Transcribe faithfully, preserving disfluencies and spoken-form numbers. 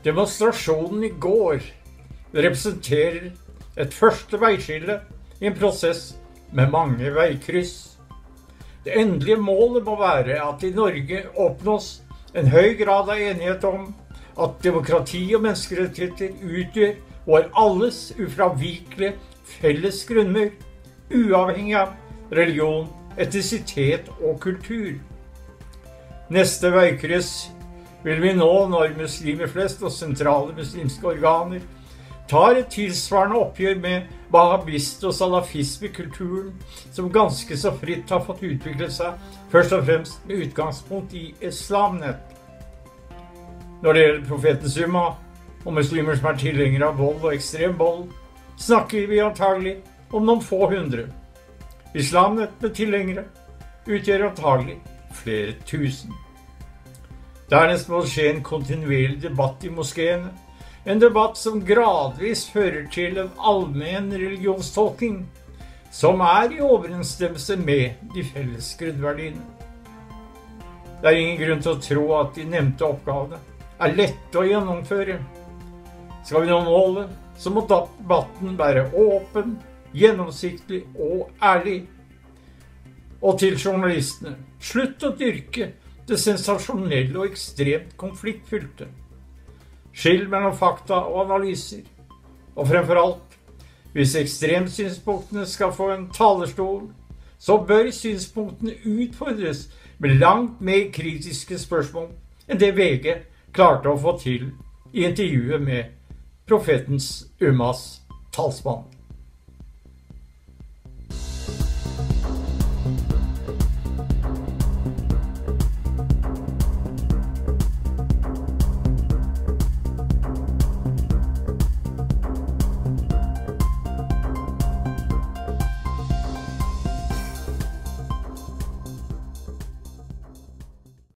Demonstrasjonen i går representerer et første veiskille i en prosess med mange veikryss. Det endelige målet må være at i Norge oppnås en høy grad av enighet om at demokrati og menneskerettigheter utgjør vår alles ufravikelige felles grunnmur, uavhengig av religion, etnisitet og kultur. Neste veikryss vil vi nå når muslimer flest og sentrale muslimske organer tar et tilsvarende oppgjør med wahhabist- og salafisme-kulturen som ganske så fritt har fått utvikle seg, først og fremst med utgangspunkt i islamnett. Når det gjelder profetens umma og muslimer som er tilhengere av vold og ekstrem vold, snakker vi antagelig om noen få hundre. Islamnett med tilhengere utgjør antagelig flere tusen. Dernest må det skje en kontinuerlig debatt i moskeene, en debatt som gradvis fører til en allmenn religionstolking, som er i overensstemmelse med de felles grunnverdiene. Det er ingen grunn til å tro at de nevnte oppgavene er lette å gjennomføre. Skal vi nå målet, så må debatten være åpen, gjennomsiktig og ærlig. Og til journalistene, slutt å dyrke det sensasjonelle og ekstremt konfliktfylte. Skill mellom fakta og analyser. Og fremfor alt, hvis ekstremsynspunktene skal få en talerstol, så bør synspunktene utfordres med langt mer kritiske spørsmål enn det V G klarte å få til i intervjuet med profetens ummas talsmann.